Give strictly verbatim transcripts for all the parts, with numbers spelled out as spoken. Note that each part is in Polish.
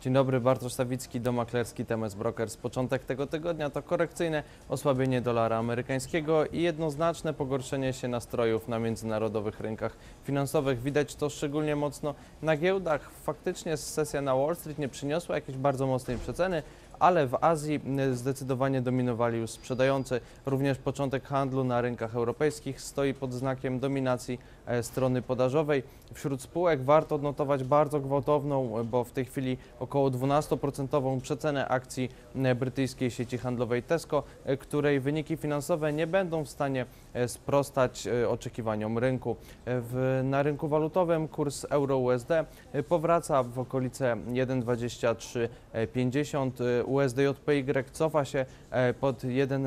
Dzień dobry, Bartosz Sawicki, Dom Maklerski, T M S Brokers. Początek tego tygodnia to korekcyjne osłabienie dolara amerykańskiego i jednoznaczne pogorszenie się nastrojów na międzynarodowych rynkach finansowych. Widać to szczególnie mocno na giełdach. Faktycznie sesja na Wall Street nie przyniosła jakiejś bardzo mocnej przeceny, ale w Azji zdecydowanie dominowali już sprzedający. Również początek handlu na rynkach europejskich stoi pod znakiem dominacji strony podażowej. Wśród spółek warto odnotować bardzo gwałtowną, bo w tej chwili około dwunastoprocentową przecenę akcji brytyjskiej sieci handlowej Tesco, której wyniki finansowe nie będą w stanie sprostać oczekiwaniom rynku. W, na rynku walutowym kurs euro-U S D powraca w okolice jeden dwadzieścia trzy pięćdziesiąt. U S D J P Y cofa się pod jeden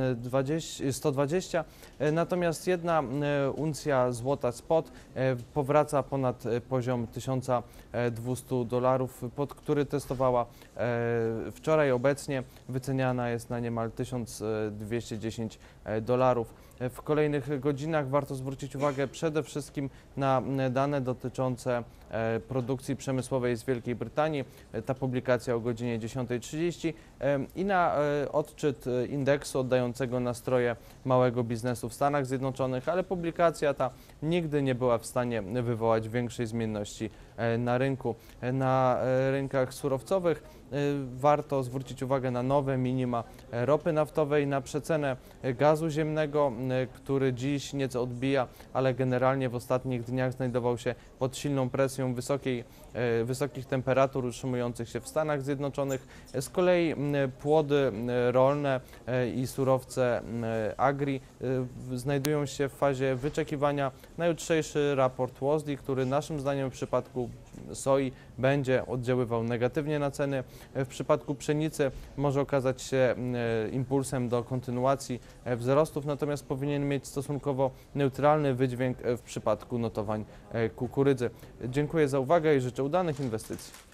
sto dwadzieścia, natomiast jedna uncja złota spot powraca ponad poziom tysiąc dwieście dolarów, pod który testowała wczoraj. Obecnie wyceniana jest na niemal tysiąc dwieście dziesięć dolarów. W kolejnych godzinach warto zwrócić uwagę przede wszystkim na dane dotyczące produkcji przemysłowej z Wielkiej Brytanii. Ta publikacja o godzinie dziesiątej trzydzieści i na odczyt indeksu oddającego nastroje małego biznesu w Stanach Zjednoczonych, ale publikacja ta nigdy nie była w stanie wywołać większej zmienności na rynku. Na rynkach surowcowych warto zwrócić uwagę na nowe minima ropy naftowej, na przecenę gazu ziemnego, który dziś nieco odbija, ale generalnie w ostatnich dniach znajdował się pod silną presją wysokiej, wysokich temperatur utrzymujących się w Stanach Zjednoczonych. Z kolei płody rolne i surowce agri znajdują się w fazie wyczekiwania na jutrzejszy raport W O S D I, który naszym zdaniem w przypadku soi będzie oddziaływał negatywnie na ceny. W przypadku pszenicy może okazać się impulsem do kontynuacji wzrostów, natomiast powinien mieć stosunkowo neutralny wydźwięk w przypadku notowań kukurydzy. Dziękuję za uwagę i życzę udanych inwestycji.